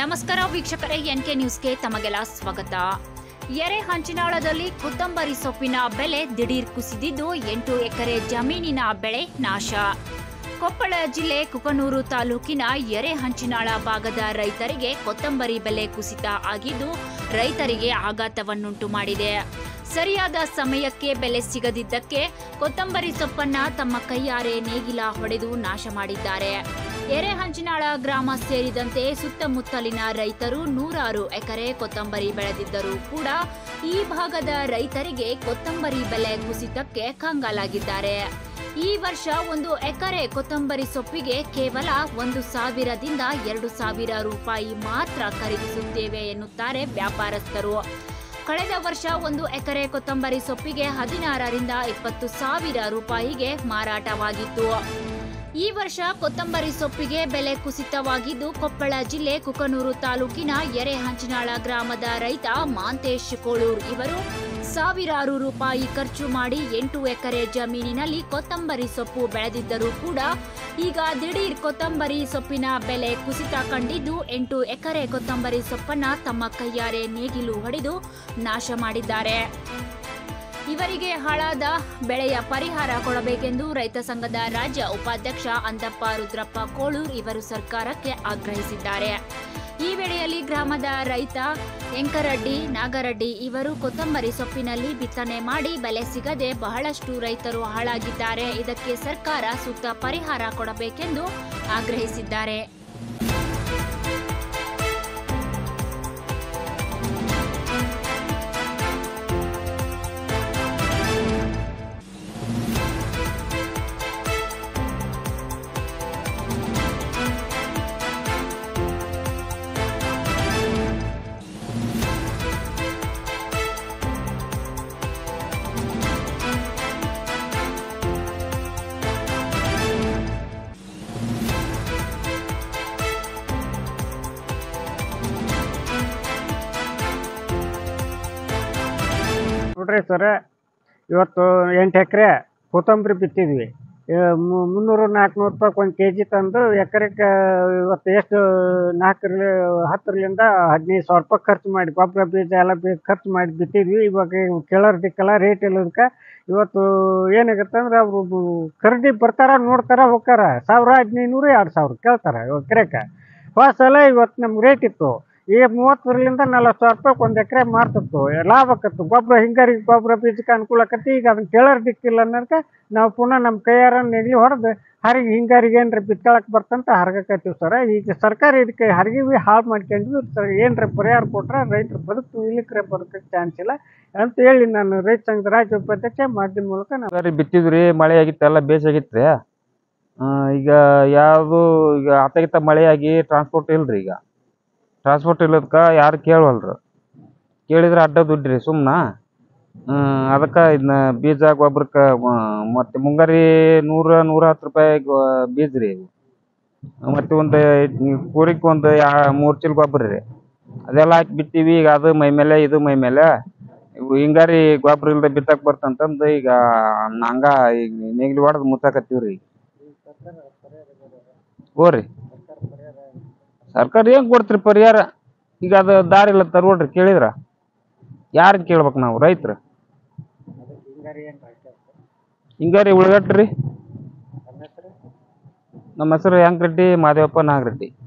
ನಮಸ್ಕಾರ ವೀಕ್ಷಕರೇ, ಎನ್ಕೆ ನ್ಯೂಸ್ಗೆ ತಮಗೆಲ್ಲ ಸ್ವಾಗತ. ಎರೆಹಂಚಿನಾಳದಲ್ಲಿ ಕೊತ್ತಂಬರಿ ಸೊಪ್ಪಿನ ಬೆಲೆ ದಿಢೀರ್ ಕುಸಿದಿದ್ದು 8 ಎಕರೆ ಜಮೀನಿನ ಬೆಳೆ ನಾಶ. ಕೊಪ್ಪಳ ಜಿಲ್ಲೆ ಕುಕನೂರು ತಾಲೂಕಿನ ಎರೆಹಂಚಿನಾಳ ಭಾಗದ ರೈತರಿಗೆ ಕೊತ್ತಂಬರಿ ಬೆಲೆ ಕುಸಿತ ಆಗಿದ್ದು ರೈತರಿಗೆ ಆಘಾತವನ್ನುಂಟು ಮಾಡಿದೆ. ಸರಿಯಾದ ಸಮಯಕ್ಕೆ ಬೆಲೆ ಸಿಗದಿದ್ದಕ್ಕೆ ಕೊತ್ತಂಬರಿ ಸೊಪ್ಪನ್ನ ತಮ್ಮ ಕೈಯಾರೆ ನೇಗಿಲ ಹೊಡೆದು ನಾಶ ಮಾಡಿದ್ದಾರೆ. ಎರೆಹಂಚಿನಾಳ ಗ್ರಾಮ ಸೇರಿದಂತೆ ಸುತ್ತಮುತ್ತಲಿನ ರೈತರು 100 ಎಕರೆ ಕೊತ್ತಂಬರಿ ಬೆಳೆದಿದ್ದರೂ ಕೂಡ ಈ ಭಾಗದ ರೈತರಿಗೆ ಕೊತ್ತಂಬರಿ ಬೆಲೆ ಕುಸಿತಕ್ಕೆ ಕಂಗಾಲಾಗಿದ್ದಾರೆ. ಈ ವರ್ಷ 1 ಎಕರೆ ಕೊತ್ತಂಬರಿ ಸೊಪ್ಪಿಗೆ ಕೇವಲ 1,000 ದಿಂದ 2,000 ರೂಪಾಯಿ ಮಾತ್ರ ಖರೀದಿಸುತ್ತೇವೆ ಎನ್ನುತ್ತಾರೆ ವ್ಯಾಪಾರಸ್ಥರು. ಕಳೆದ ವರ್ಷ 1 ಎಕರೆ ಕೊತ್ತಂಬರಿ ಸೊಪ್ಪಿಗೆ 16 ರಿಂದ 20,000 ರೂಪಾಯಿಗೆ ಮಾರಾಟವಾಗಿತ್ತು. ಈ ವರ್ಷ ಕೊತ್ತಂಬರಿ ಸೊಪ್ಪಿಗೆ ಬೆಲೆ ಕುಸಿತವಾಗಿದ್ದು ಕೊಪ್ಪಳ ಜಿಲ್ಲೆ ಕುಕನೂರು ತಾಲೂಕಿನ ಎರೆಹಂಚಿನಾಳ ಗ್ರಾಮದ ರೈತ ಮಾಂತೇಶ್ ಕೋಳೂರ್ ಇವರು ಸಾವಿರಾರು ರೂಪಾಯಿ ಖರ್ಚು ಮಾಡಿ 8 ಎಕರೆ ಜಮೀನಿನಲ್ಲಿ ಕೊತ್ತಂಬರಿ ಸೊಪ್ಪು ಬೆಳೆದಿದ್ದರೂ ಕೂಡ ಈಗ ದಿಢೀರ್ ಕೊತ್ತಂಬರಿ ಸೊಪ್ಪಿನ ಬೆಲೆ ಕುಸಿತ ಕಂಡಿದ್ದು 8 ಎಕರೆ ಕೊತ್ತಂಬರಿ ಸೊಪ್ಪನ್ನ ತಮ್ಮ ಕೈಯಾರೆ ನೇಗಿಲು ಹೊಡೆದು ನಾಶ ಮಾಡಿದ್ದಾರೆ. ಇವರಿಗೆ ಹಾಳಾದ ಬೆಳೆಯ ಪರಿಹಾರ ಕೊಡಬೇಕೆಂದು ರೈತ ಸಂಘದ ರಾಜ್ಯ ಉಪಾಧ್ಯಕ್ಷ ಅಂದಪ್ಪ ರುದ್ರಪ್ಪ ಕೋಳೂರ್ ಇವರು ಸರ್ಕಾರಕ್ಕೆ ಆಗ್ರಹಿಸಿದ್ದಾರೆ. ಈ ವೇಳೆಯಲ್ಲಿ ಗ್ರಾಮದ ರೈತ ಎಂಕರಡ್ಡಿ ನಾಗರಡ್ಡಿ ಇವರು ಕೊತ್ತಂಬರಿ ಸೊಪ್ಪಿನಲ್ಲಿ ಬಿತ್ತನೆ ಮಾಡಿ ಬೆಲೆ ಸಿಗದೆ ಬಹಳಷ್ಟು ರೈತರು ಹಾಳಾಗಿದ್ದಾರೆ. ಇದಕ್ಕೆ ಸರ್ಕಾರ ಸೂಕ್ತ ಪರಿಹಾರ ಕೊಡಬೇಕೆಂದು ಆಗ್ರಹಿಸಿದ್ದಾರೆ. ನೋಡ್ರಿ ಸರ್, ಇವತ್ತು 8 ಎಕರೆ ಕೊತ್ತಂಬರಿ ಬಿತ್ತಿದ್ವಿ. 300-400 ರೂಪಾಯಿ 1 kg ತಂದು ಎಕರೆಗೆ ಇವತ್ತು ಎಷ್ಟು 10ರಿಂದ 15,000 ರೂಪಾಯಿ ಖರ್ಚು ಮಾಡಿ ಗೊಬ್ಬರ ಬೀಜ ಎಲ್ಲ ಖರ್ಚು ಮಾಡಿ ಬಿತ್ತಿದ್ವಿ. ಇವಾಗ ಕೇಳೋರ್ದಿಕ್ಕಲ್ಲ, ರೇಟ್ ಇಲ್ಲದಕ್ಕೆ ಇವತ್ತು ಏನಾಗುತ್ತೆ ಅಂದ್ರೆ ಅವರು ಖರೀದಿ ಬರ್ತಾರ, ನೋಡ್ತಾರ, ಹೋಗ್ತಾರ. 1,500 2,000 ಕೇಳ್ತಾರೆ ಎಕರೆಗೆ. ಸಲ ಇವತ್ತು ನಮ್ಗೆ ರೇಟ್ ಇತ್ತು. ಈಗ 30ರಿಂದ 40,000 ರೂಪಾಯಿ 1 ಎಕರೆ ಮಾರ್ತಿತ್ತು, ಲಾಭ ಆಕತ್ತು. ಗೊಬ್ಬರ ಹಿಂಗಾರಿ ಗೊಬ್ಬರ ಬೀಜಕ್ಕೆ ಅನುಕೂಲ ಆಕತಿ. ಈಗ ಅದನ್ನ ಕೇಳೋರ್ ದಿಕ್ಕಿಲ್ಲ ಅನ್ನೋದಕ್ಕೆ ನಾವು ಪುನಃ ನಮ್ಮ ಕೈಯಾರ ನೆಗಲಿ ಹೊಡೆದು ಹಿಂಗಾರಿಗೆ ಏನ್ರ ಬಿತ್ತಳಕ್ಕೆ ಬರ್ತಂತ ಹರಗಕತ್ತೀವಿ ಸರ್. ಈಗ ಸರ್ಕಾರ ಇದಕ್ಕೆ ಹರಿಗಿವಿ ಹಾಳು ಮಾಡ್ಕೊಂಡ್ವಿ ಸರ್. ಏನ್ರ ಪರಿಹಾರ ಕೊಟ್ರೆ ರೈತರು ಬದುಕು ಇಲ್ಲಿಕ್ರೆ ಬದುಕಕ್ಕೆ ಚಾನ್ಸ್ ಇಲ್ಲ ಅಂತ ಹೇಳಿ ನಾನು ರೈತ ಸಂಘದ ರಾಜ್ಯ ಉಪಾಧ್ಯಕ್ಷ ಮಾಧ್ಯಮ ಮೂಲಕ ನಾವು ಬಿತ್ತಿದ್ರಿ. ಮಳೆ ಆಗಿತ್ತು, ಎಲ್ಲ ಬೇಸಾಗಿತ್ತು. ಈಗ ಯಾವುದು ಈಗ ಆತಗಿತ್ತ ಮಳೆಯಾಗಿ ಟ್ರಾನ್ಸ್ಪೋರ್ಟ್ ಇಲ್ರಿ. ಈಗ ಟ್ರಾನ್ಸ್ಪೋರ್ಟ್ ಇಲ್ಲದಕ್ಕೆ ಯಾರು ಕೇಳವಲ್ರು. ಕೇಳಿದ್ರೆ ಅಡ್ಡ ದುಡ್ಡ್ರಿ ಸುಮ್ಮನೆ. ಅದಕ್ಕೆ ಇದನ್ನ ಬೀಜ ಗೊಬ್ಬರಕ್ಕೆ ಮತ್ತು ಮುಂಗಾರಿ 100-110 ರೂಪಾಯಿ ಬೀಜ ರೀ. ಮತ್ತು ಒಂದು ಕೂರಿಗೆ ಒಂದು 3 ಚೀಲ ಗೊಬ್ಬರ ರೀ. ಅದೆಲ್ಲ ಹಾಕಿ ಬಿತ್ತೀವಿ. ಈಗ ಅದು ಮೈ ಮೇಲೆ ಇದು ಮೈ ಮೇಲೆ ಹಿಂಗಾರಿ ಗೊಬ್ಬರ ಇಲ್ಲದೆ ಬಿತ್ತಕ್ಕೆ ಬರ್ತಂತಂದು ಈಗ ಹಂಗ ಈಗ ನೇಗಿಲು ಹೊಡೆದು ಮುಚ್ಚಾಕತ್ತೀವಿ ರೀ. ಹೋರಿ ಸರ್ಕಾರ ಏನು ಕೊಡ್ತೀರಿ ಪರಿಹಾರ? ಈಗ ಅದು ದಾರಿ ಇಲ್ಲ ತರ್ಬೋಡ್ರಿ. ಕೇಳಿದ್ರ ಯಾರನ್ನ ಕೇಳ್ಬೇಕು ನಾವು? ರೈತರು. ಹಿಂಗಾರಿ ಉಳ್ಳಗಟ್ರಿ. ನಮ್ಮ ಹೆಸರು ಯಾಂಕರೆಡ್ಡಿ ಮಾದೇವಪ್ಪ ನಾಗರೆಡ್ಡಿ.